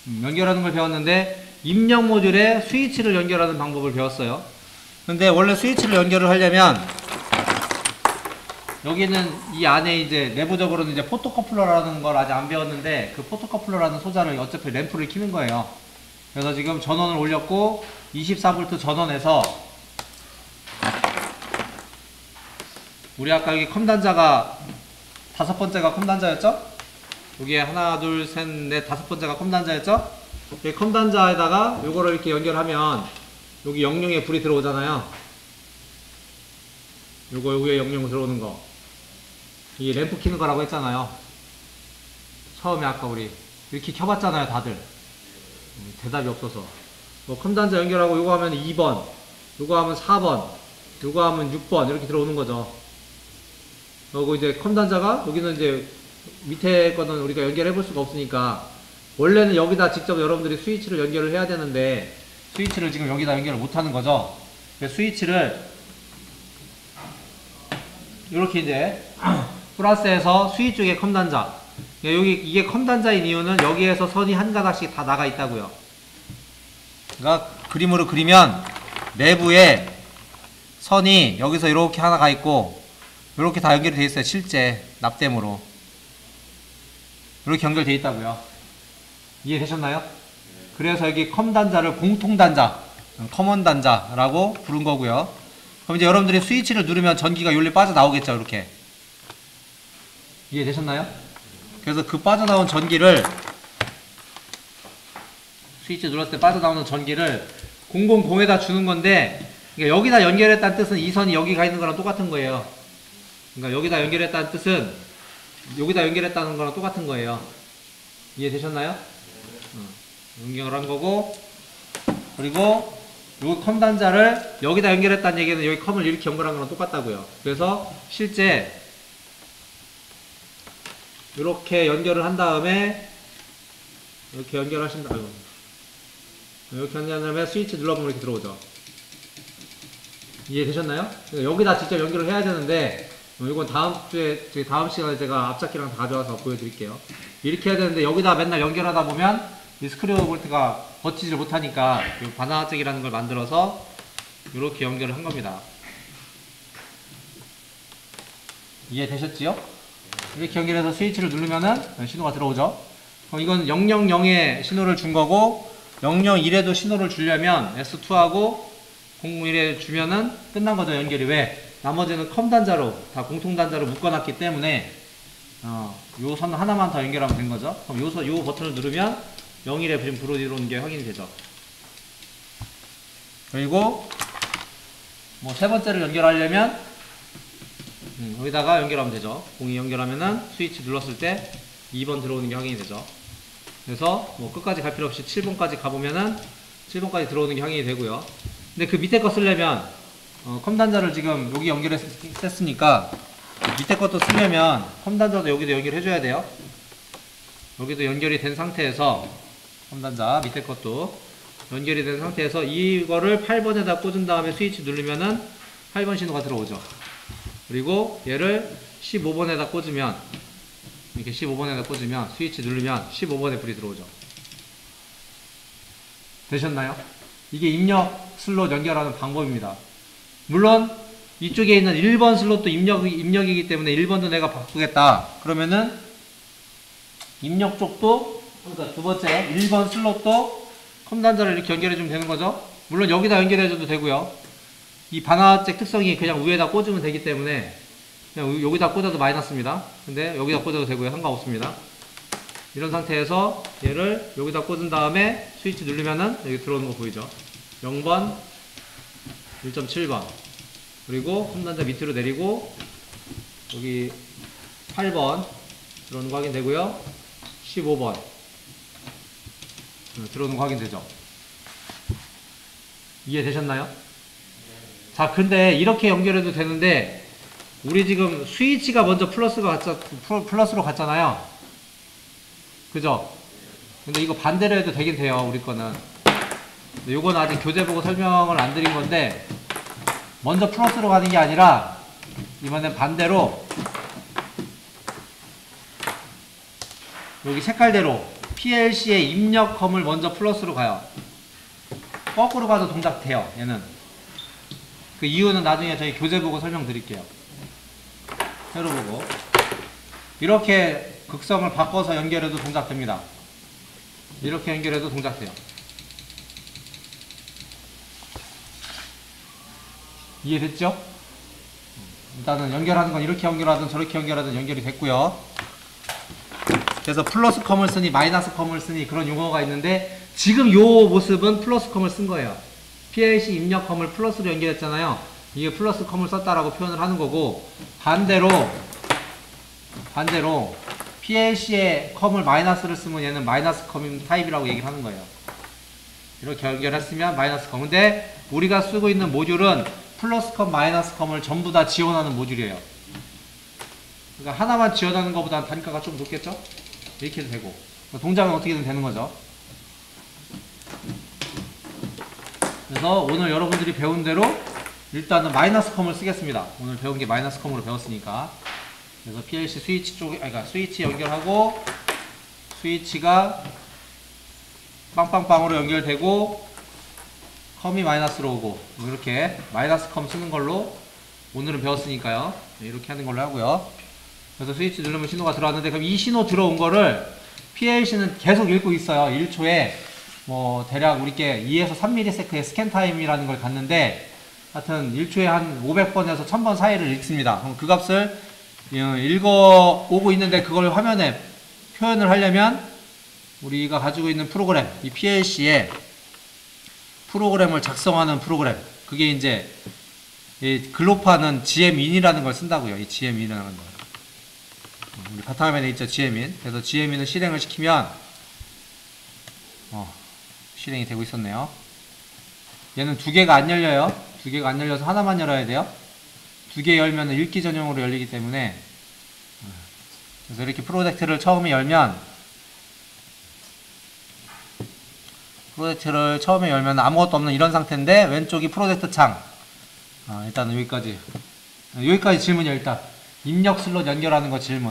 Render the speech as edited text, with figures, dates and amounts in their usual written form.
연결하는 걸 배웠는데 입력 모듈에 스위치를 연결하는 방법을 배웠어요. 근데 원래 스위치를 연결을 하려면 여기는 이 안에 이제 내부적으로는 이제 포토커플러라는 걸 아직 안 배웠는데 그 포토커플러라는 소자를 어차피 램프를 켜는 거예요. 그래서 지금 전원을 올렸고 24V 전원에서 우리 아까 여기 컴단자가 5번째가 컴단자였죠? 여기에 하나 둘 셋 넷 5번째가 컴단자였죠? 이 컴단자에다가 요거를 이렇게 연결하면 여기 00에 불이 들어오잖아요. 요거 여기에 00 들어오는 거 이 램프 켜는 거라고 했잖아요. 처음에 아까 우리 이렇게 켜봤잖아요 다들. 대답이 없어서 뭐 컴단자 연결하고 요거 하면 2번 요거 하면 4번 요거 하면 6번 이렇게 들어오는 거죠. 그리고 이제 컴단자가 여기는 이제 밑에 거는 우리가 연결해 볼 수가 없으니까 원래는 여기다 직접 여러분들이 스위치를 연결을 해야 되는데 스위치를 지금 여기다 연결을 못 하는 거죠. 스위치를 이렇게 이제 플러스에서 스위치 쪽에 컴단자 여기 이게 컴단자인 이유는 여기에서 선이 한 가닥씩 다 나가 있다고요. 그러니까 그림으로 그리면 내부에 선이 여기서 이렇게 하나 가 있고 이렇게 다 연결이 되어 있어요. 실제 납땜으로 이렇게 연결되어 있다고요. 이해되셨나요? 그래서 여기 컴단자를 공통단자 커먼단자라고 부른 거고요. 그럼 이제 여러분들이 스위치를 누르면 전기가 요리 빠져나오겠죠. 이렇게 이해되셨나요? 그래서 그 빠져나온 전기를 스위치 눌렀을 때 빠져나오는 전기를 000에다 주는 건데 그러니까 여기다 연결했다는 뜻은 이 선이 여기 가 있는 거랑 똑같은 거예요. 그러니까 여기다 연결했다는 뜻은 여기다 연결했다는 거랑 똑같은 거예요. 이해되셨나요? 연결한 거고 그리고 요 컴단자를 여기다 연결했다는 얘기는 여기 컴을 이렇게 연결한 거랑 똑같다고요. 그래서 실제 이렇게 연결을 한 다음에 이렇게 연결하신 다음에 이렇게 연결한 다음에 스위치 눌러보면 이렇게 들어오죠. 이해되셨나요? 그러니까 여기다 직접 연결을 해야 되는데 이건 다음 시간에 제가 앞잡기랑 다 가져와서 보여드릴게요. 이렇게 해야 되는데 여기다 맨날 연결하다 보면 이 스크류 볼트가 버티지를 못하니까 이 반화잭이라는 걸 만들어서 이렇게 연결을 한 겁니다. 이해되셨지요? 이렇게 연결해서 스위치를 누르면은 신호가 들어오죠. 그럼 이건 000에 신호를 준 거고 001에도 신호를 주려면 S2하고 001에 주면은 끝난 거죠. 연결이. 왜? 나머지는 컴단자로 다 공통단자로 묶어놨기 때문에 요 선 하나만 더 연결하면 된 거죠. 그럼 요 버튼을 누르면 01에 지금 불이 들어오는 게 확인이 되죠. 그리고 뭐 세 번째를 연결하려면 여기다가 연결하면 되죠. 02 연결하면은 스위치 눌렀을 때 2번 들어오는 게 확인이 되죠. 그래서 뭐 끝까지 갈 필요 없이 7번까지 가보면은 7번까지 들어오는 게 확인이 되고요. 근데 그 밑에 거 쓰려면 컴단자를 지금 여기 연결했으니까 밑에 것도 쓰려면 컴단자도 여기도 연결해줘야 돼요. 여기도 연결이 된 상태에서 컴단자 밑에 것도 연결이 된 상태에서 이거를 8번에다 꽂은 다음에 스위치 누르면은 8번 신호가 들어오죠. 그리고 얘를 15번에다 꽂으면 이렇게 15번에다 꽂으면 스위치 누르면 15번에 불이 들어오죠. 되셨나요? 이게 입력 슬롯 연결하는 방법입니다. 물론 이쪽에 있는 1번 슬롯도 입력이기 때문에 1번도 내가 바꾸겠다 그러면은 입력 쪽도 그러니까 두 번째 1번 슬롯도 컴단자를 이렇게 연결해주면 되는 거죠. 물론 여기다 연결해줘도 되고요. 이 반화잭 특성이 그냥 위에다 꽂으면 되기 때문에 그냥 여기다 꽂아도 마이너스입니다. 근데 여기다 꽂아도 되고요. 상관없습니다. 이런 상태에서 얘를 여기다 꽂은 다음에 스위치 누르면은 여기 들어오는 거 보이죠? 0번 1.7번 그리고 컴단자 밑으로 내리고 여기 8번 들어오는 거 확인되고요. 15번 들어오는 거 확인되죠? 이해되셨나요? 자, 근데 이렇게 연결해도 되는데 우리 지금 스위치가 먼저 플러스로 갔잖아요. 그죠? 근데 이거 반대로 해도 되긴 돼요. 우리 거는. 근데 요건 아직 교재 보고 설명을 안 드린 건데 먼저 플러스로 가는 게 아니라 이번엔 반대로 여기 색깔대로 PLC의 입력컴을 먼저 플러스로 가요. 거꾸로 가도 동작 돼요. 얘는. 그 이유는 나중에 저희 교재 보고 설명드릴게요. 세로 보고. 이렇게 극성을 바꿔서 연결해도 동작됩니다. 이렇게 연결해도 동작돼요. 이해됐죠? 일단은 연결하는 건 이렇게 연결하든 저렇게 연결하든 연결이 됐고요. 그래서 플러스 컴을 쓰니 마이너스 컴을 쓰니 그런 용어가 있는데 지금 요 모습은 플러스 컴을 쓴 거예요. PLC 입력 컴을 플러스로 연결했잖아요. 이게 플러스 컴을 썼다라고 표현을 하는 거고, 반대로 PLC에 컴을 마이너스를 쓰면 얘는 마이너스 컴 타입이라고 얘기를 하는 거예요. 이렇게 연결했으면 마이너스 컴. 근데 우리가 쓰고 있는 모듈은 플러스 컴, 마이너스 컴을 전부 다 지원하는 모듈이에요. 그러니까 하나만 지원하는 것보다는 단가가 좀 높겠죠? 이렇게 해도 되고. 동작은 어떻게든 되는 거죠. 그래서 오늘 여러분들이 배운 대로 일단은 마이너스 컴을 쓰겠습니다. 오늘 배운 게 마이너스 컴으로 배웠으니까. 그래서 PLC 스위치 쪽에, 그러니까 스위치 연결하고, 스위치가 빵빵빵으로 연결되고, 컴이 마이너스로 오고, 이렇게 마이너스 컴 쓰는 걸로 오늘은 배웠으니까요. 이렇게 하는 걸로 하고요. 그래서 스위치 누르면 신호가 들어왔는데, 그럼 이 신호 들어온 거를 PLC는 계속 읽고 있어요. 1초에 뭐 대략 우리께 2에서 3ms의 스캔 타임이라는 걸 갖는데, 하여튼 1초에 한 500번에서 1000번 사이를 읽습니다. 그럼 그 값을 읽어오고 있는데, 그걸 화면에 표현을 하려면 우리가 가지고 있는 프로그램, 이 PLC에 프로그램을 작성하는 프로그램, 그게 이제 이 글로파는 GMIN이라는 걸 쓴다고요. 이 GMIN이라는 거. 우리 바탕화면에 있죠, GMIN. 그래서 GMIN을 실행을 시키면 실행이 되고 있었네요. 얘는 두 개가 안 열려요. 두 개가 안 열려서 하나만 열어야 돼요. 두 개 열면 읽기 전용으로 열리기 때문에. 그래서 이렇게 프로젝트를 처음에 열면, 아무것도 없는 이런 상태인데, 왼쪽이 프로젝트 창. 일단은 여기까지 질문이요. 일단 입력 슬롯 연결하는 거 질문.